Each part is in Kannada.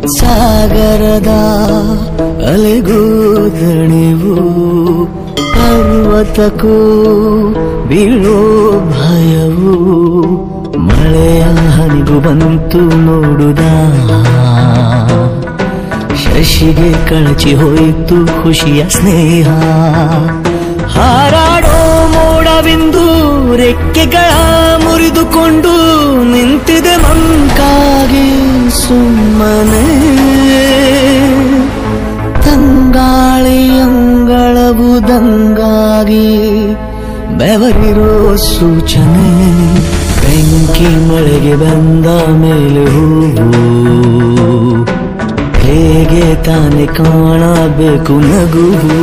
ಸಾಗರದ ಅಲೆಗೂ ದಣಿವು ಪರ್ವತಕ್ಕೂ ಬೀಳೋ ಭಯವು ಮಳೆಯ ಹನಿಗೂ ಬಂತು ನೋಡುದ ಶಶಿಗೆ ಕಳಚಿ ಹೋಯಿತು ಖುಷಿಯ ಸ್ನೇಹ ಹಾರಾಡೋ ಮೋಡವಿಂದು ರೆಕ್ಕೆಗಳ ಮುರಿದುಕೊಂಡು ನಿಂತಿದೆ ಮಂಕಾಗಿ ಸುಮ್ಮನೆ ತಂಗಾಳಿ ಅಂಗಳವುದಂಗಾಗಿ ಬೆವರಿರೋ ಸೂಚನೆ ಬೆಂಕಿ ಮಳೆಗೆ ಬಂದ ಮೇಲೆ ಹೂವು ಹೇಗೆ ತಾನೆ ಕಾಣಬೇಕು ನಗುವು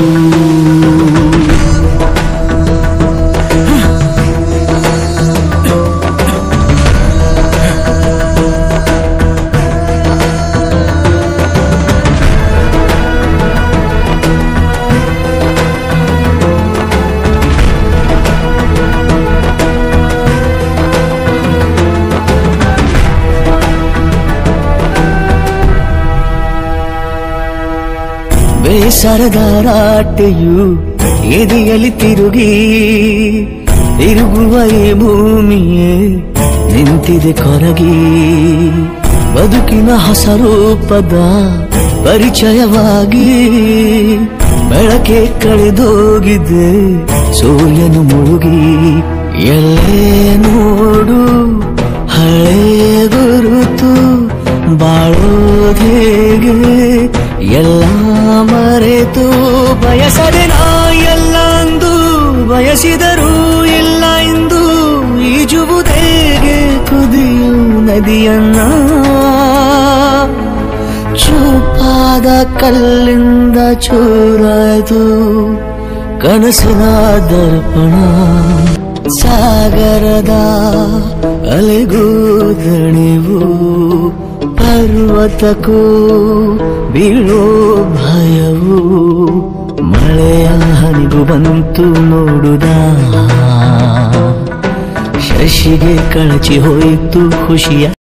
ಬೇಸರದ ರಾಟೆಯು ಎದೆಯಲ್ಲಿ ತಿರುಗಿ ತಿರುಗುವ ಈ ಭೂಮಿಯೇ ನಿಂತಿದೆ ಕೊರಗಿ ಬದುಕಿನ ಹೊಸ ರೂಪದ ಪರಿಚಯವಾಗಿ ಬೆಳಕೆ ಕಳೆದೋಗಿದೆ ಸೂರ್ಯನು ಮುಳುಗಿ ಎಲ್ಲೇ ನೋಡು ಹಳೆ ಗುರುತು ಬಾಳೋದೇಗೆ ಎಲ್ಲ ಮರೆತು ಬಯಸದೆ ನಾ ಎಲ್ಲ ಅಂದು ಬಯಸಿದರೂ ಇಲ್ಲ ಎಂದು ಈಜುವುದೇಗೆ ಕುದಿಯು ನದಿಯನ್ನ ಚೂಪಾದ ಕಲ್ಲಿಂದ ಚೂರಾಯ್ತು ಕನಸಿನ ದರ್ಪಣ ಸಾಗರದ ಅಲೆಗೂ ದಣಿವು ಪರ್ವತಕ್ಕೂ ಬೀಳೋ ಭಯವು ಮಳೆಯ ಹನಿಗೂ ಬಂತು ನೋಡುದ ಶಶಿಗೆ ಕಳಚಿ ಹೋಯಿತು ಖುಷಿಯ